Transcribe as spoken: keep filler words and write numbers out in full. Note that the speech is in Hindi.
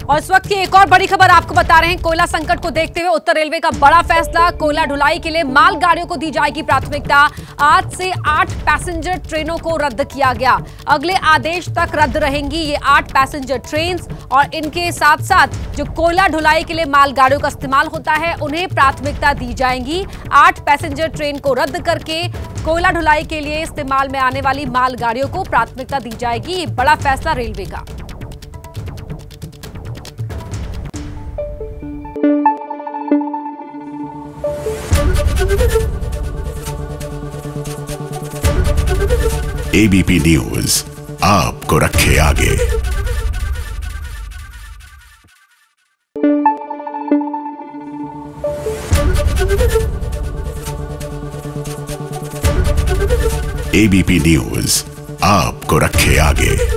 और इस वक्त की एक और बड़ी खबर आपको बता रहे हैं। कोयला संकट को देखते हुए उत्तर रेलवे का बड़ा फैसला, कोयला ढुलाई के लिए मालगाड़ियों को दी जाएगी प्राथमिकता। आज से आठ पैसेंजर ट्रेनों को रद्द किया गया। अगले आदेश तक रद्द रहेंगी ये आठ पैसेंजर ट्रेन और इनके साथ साथ जो कोयला ढुलाई के लिए मालगाड़ियों का इस्तेमाल होता है उन्हें प्राथमिकता दी जाएगी। आठ पैसेंजर ट्रेन को रद्द करके कोयला ढुलाई के लिए इस्तेमाल में आने वाली मालगाड़ियों को प्राथमिकता दी जाएगी। ये बड़ा फैसला रेलवे का। एबीपी न्यूज आपको रखे आगे। एबीपी न्यूज आपको रखे आगे।